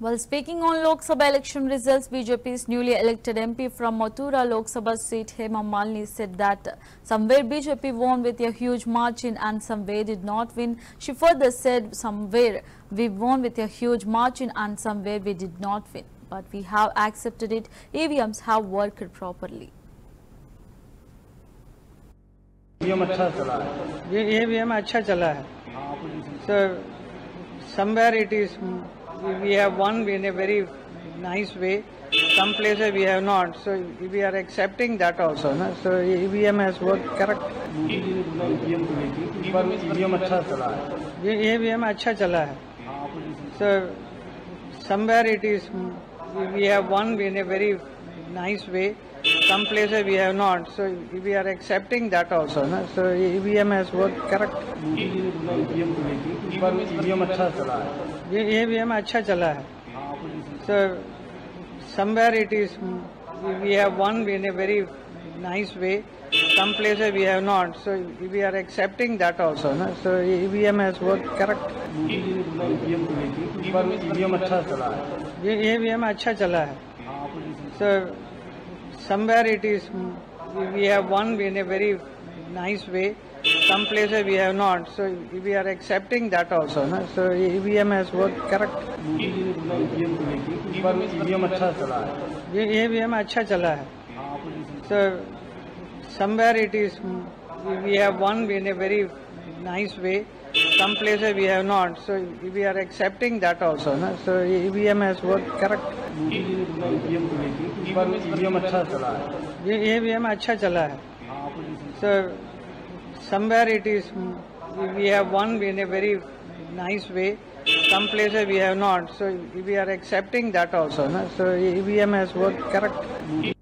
While speaking on Lok Sabha election results, BJP's newly elected MP from Mathura Lok Sabha seat Hema Malini said that somewhere BJP won with a huge margin and somewhere did not win. She further said somewhere we won with a huge margin and somewhere we did not win. But we have accepted it. EVMs have worked properly. EVM अच्छा चला है. So somewhere it is we have won in a very nice way. Some places we have not. So we are accepting that also. No? So EVM has worked correct. EVM अच्छा चला है. So somewhere it is we have won in a very nice way. Some places we have not. So we are accepting that also. No? So EVM has worked correct. EVM अच्छा चला है. So somewhere it is we have won in a very nice way. Some places we have not. So we are accepting that also. No? So EVM has worked correct. EVM अच्छा चला है. So somewhere it is we have won in a very nice way. Some places we have not. So we are accepting that also. No? So EVM has worked correct. EVM अच्छा चला है. So somewhere it is we have won in a very nice way. Some places we have not. So we are accepting that also. No? So EVM has worked correct. EVM अच्छा चला है. So somewhere it is we have won in a very nice way. Some places we have not. So we are accepting that also. No? So EVM has worked correct.